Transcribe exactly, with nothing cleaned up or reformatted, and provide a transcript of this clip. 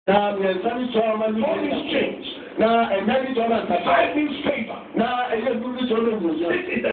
Na mmiɛnsa ne sɔ ɔma ne All is changed. na ɛnya ne sɔ ɔma nkasa. Five means favor. Na ɛyɛ duru ne sɔ ɔma nkuruso. This is the